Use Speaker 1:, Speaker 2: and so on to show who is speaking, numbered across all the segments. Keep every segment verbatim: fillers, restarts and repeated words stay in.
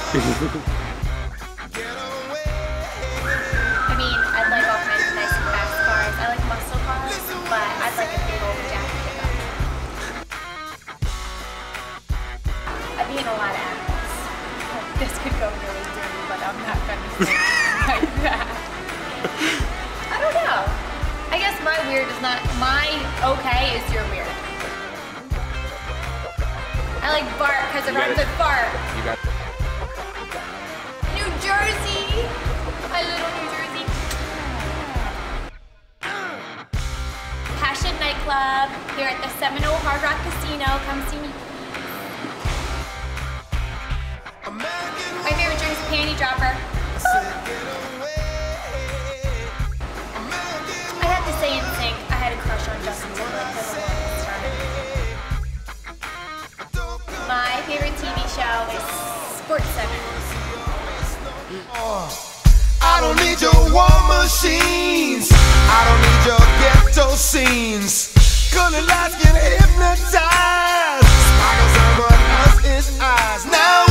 Speaker 1: I mean, I'd like all kinds of nice and fast cars. I like muscle cars, but I'd like a big old jack pickup. I'd be in a lot of animals. This could go really dirty, but I'm not going to say it like that. I don't know. I guess my weird is not, my okay is your weird. I like Bart because it rhymes with fart.
Speaker 2: You got
Speaker 1: New Jersey! My little New Jersey. Passion Nightclub here at the Seminole Hard Rock Casino. Come see me. My favorite drink is Panty Dropper. I have to say in sync, I had a crush on Justin Timberlake for the longest time. My favorite T V show is SportsCenter.
Speaker 3: I don't need your war machines. I don't need your ghetto scenes. Gonna lights get hypnotized. Sparkles over us eyes. Now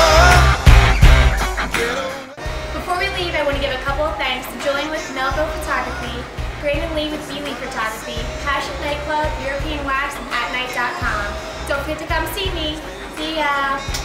Speaker 1: Before we leave, I want to give a couple of thanks to Julian with Melville Photography, Brandon Lee with B Lee Photography, Passion Nightclub, European Wax, and at night dot com. Don't forget to come see me. See ya!